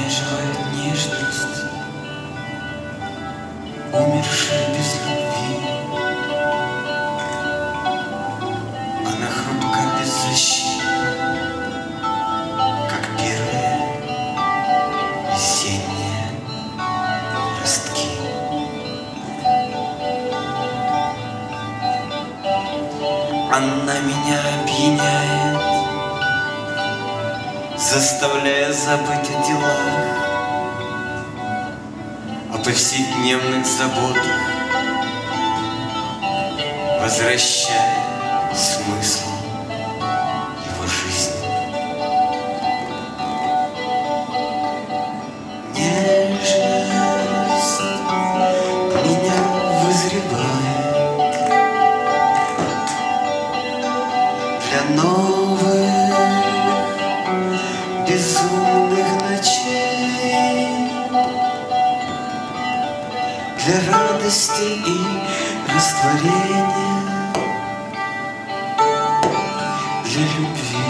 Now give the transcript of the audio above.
переживает нежность, умершая без любви. Она хрупка, беззащитна, как первые весенние ростки. Она меня опьяняет, заставляя забыть о делах, о повседневных заботах, возвращая смысл его жизни. Нежность меня вызревает для новых безумных ночей, для радости и растворения, для любви.